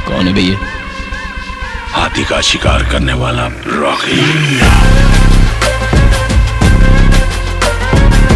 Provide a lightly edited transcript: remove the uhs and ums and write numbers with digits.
कौन है भैया? हाथी का शिकार करने वाला रॉकी।